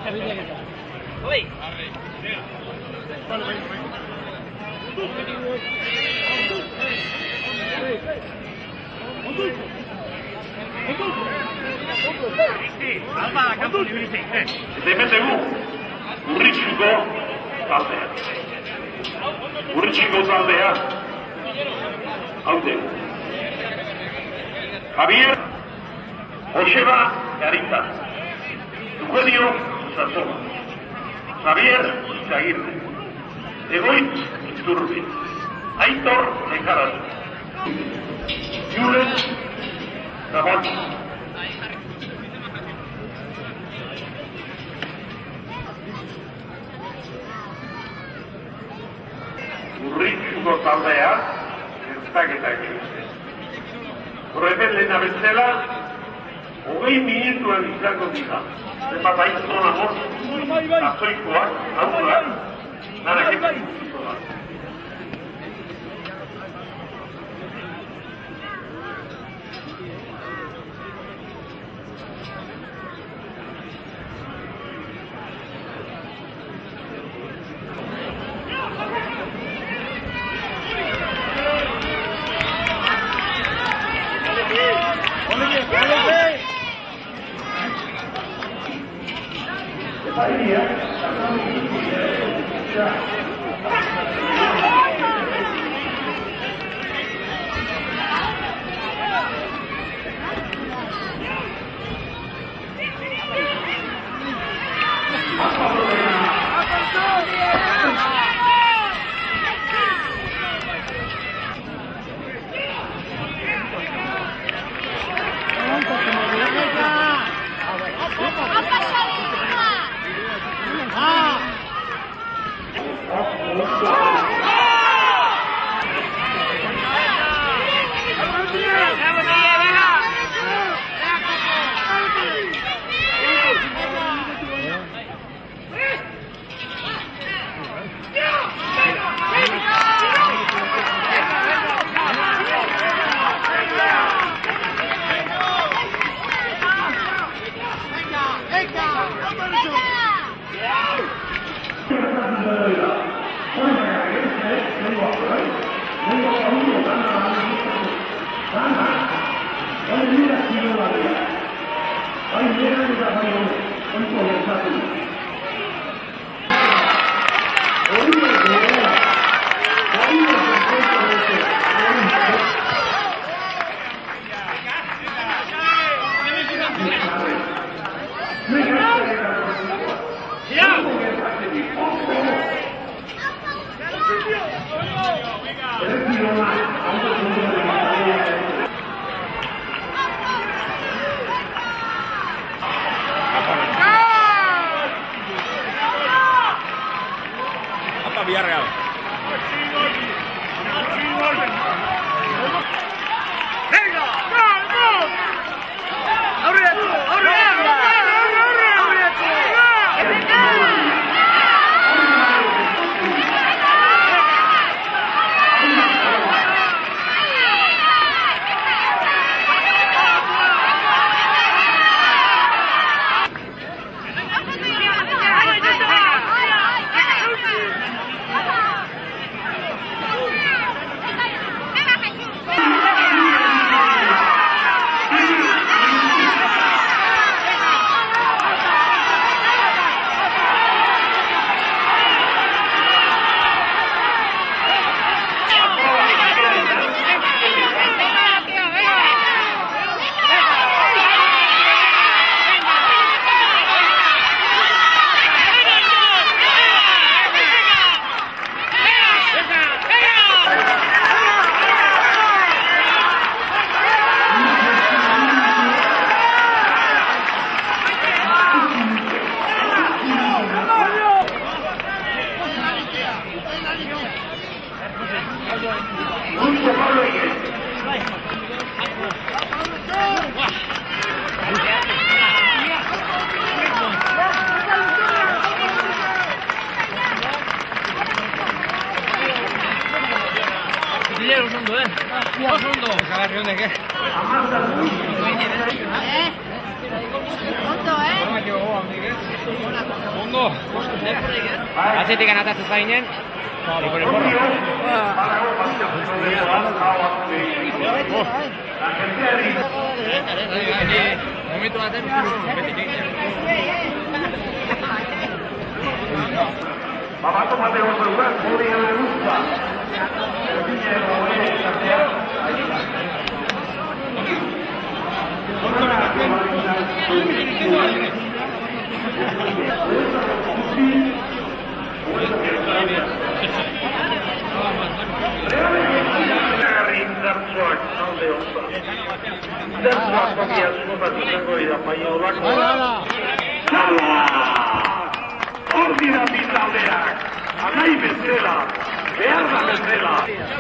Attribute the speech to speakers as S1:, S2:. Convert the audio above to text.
S1: Urritxiko taldea. Haude. Javier Joseba Garita. Eugenio Sazón. Javier Zagirre. Egoitz Iturbi. Aitor Lekaraz. Julen Zabal. Urritxuko taldea, zertaketa egin. Horrepen lehena bezala, 20 minutuan izango dira. Zenbat aizton amor, azoikoak, hauduak, narak egin.
S2: Villarreal.
S1: ¡Venga! ¡Vamos! ¡Abre!
S2: Ondo,
S3: Ondo! Atzetik anatatzen zainen, y con el porro. Momentu baten, beti egiten.
S1: Babato Mateo Celular, Julia de Gusta. Ordina bizaldeak, anai bezala, behar da bezala.